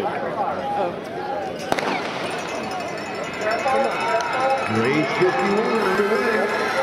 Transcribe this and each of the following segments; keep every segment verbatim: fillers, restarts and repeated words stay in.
Race fifty-one underway.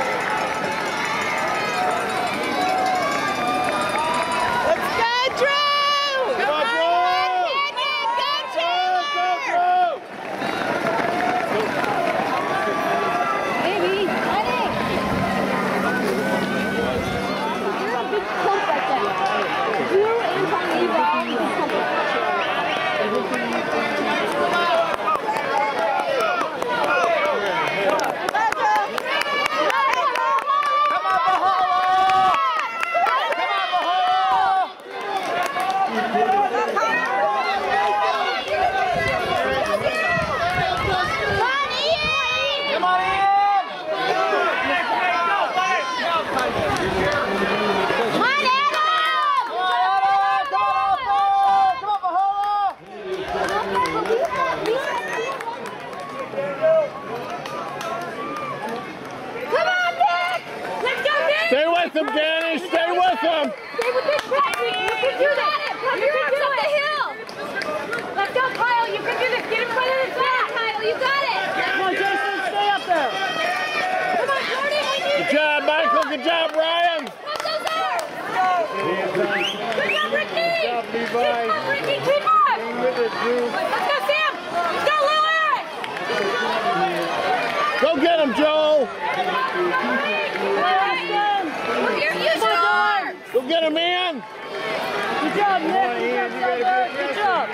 Stay with him, Danny. Stay with him. Stay with this Patrick. You can do that. You can do up the hill. Let's go, Kyle. You can do this. Get in front of this back, Kyle. You got it. Come on, Jason. Stay up there. Come on, Jordan. Good job, Michael. Good job, Ryan. Come those there. Good job, Ricky. Good job, Levi. Keep up, Ricky. Keep up. Let's go, Sam. Let's go, Lil Eric. Go get him, Joel. Go get him, man. Good job, Nick. Good job, Good job.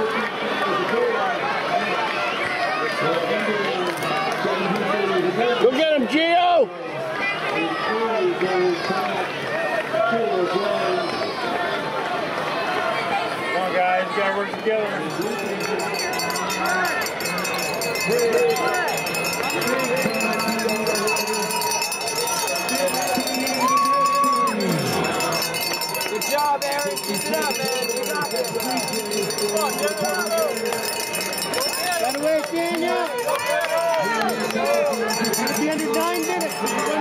Go get him, Gio. Come on, guys. You gotta work together. Good job, Eric. Good job, man. You got it. Come on, get it out. Got away, Daniel. It's the under nine minutes.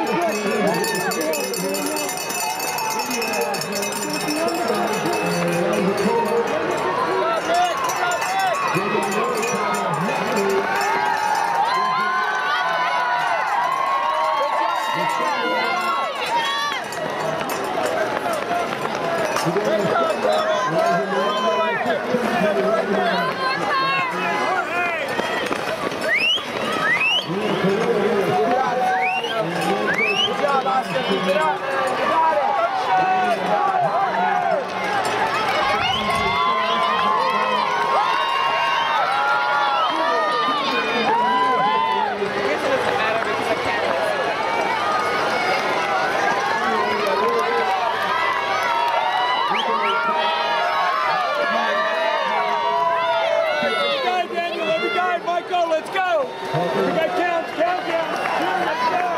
Let's go! We got counts, count, count. Let's go!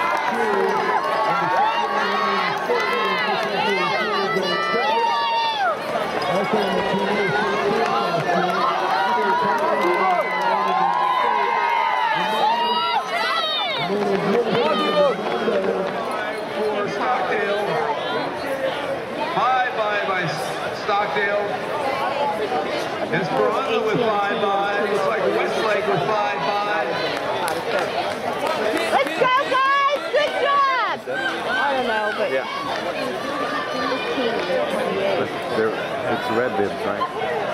For Stockdale. Five by by Stockdale. Esperanza with five by. Looks like Westlake with five by. Let's go, guys! Good job! I don't know, but Yeah. It's red bibs, right?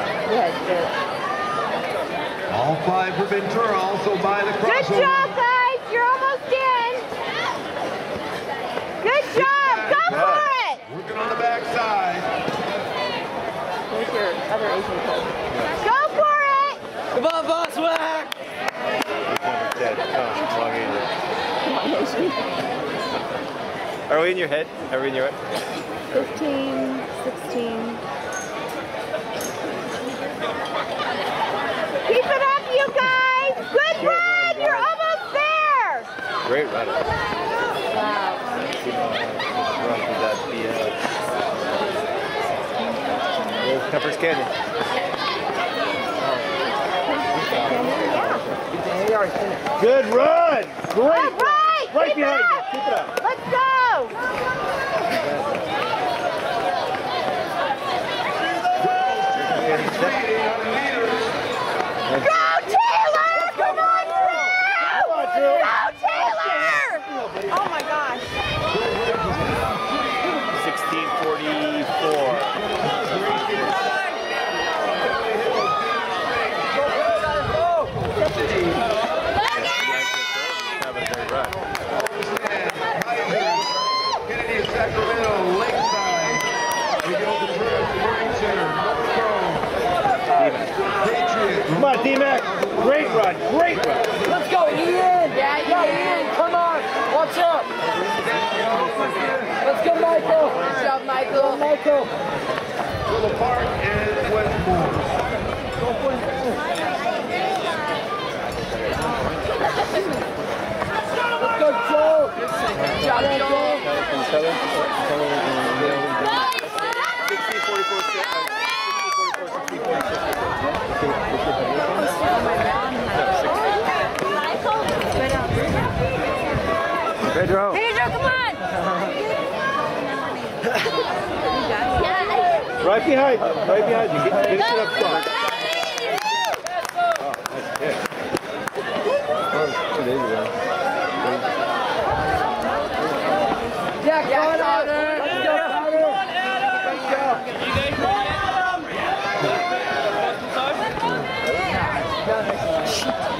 Yeah, All five for Ventura, also by the good crossover. job, guys! You're almost in! Good job! Go for it! Working on the backside. Where's your other Asian coach? Go for it! come on, boss whack! Are we in your head? Are we in your head? fifteen, sixteen. Keep it up, you guys! Good run! You're almost there! Great run. Wow. Run through that B L. Old Pepper's Canyon. Yeah. Good run! Great! All right! Right Keep behind up. you. Keep it up. Let's go! Leader D-Mac. Great run, great run. Let's go, Ian. Yeah, yeah, Ian, come on. Watch out. Let's go, Michael. Good job, Michael. Michael. The park is Westmore. Let's go, Joe. Good job, Joe. sixty, forty-four, Pedro. Pedro, come on. Right behind you. Right behind you. Get, get it up front. Oh, two days ago. Yeah, come on, Adam. Let's go, Adam. Let's go. You guys want Adam?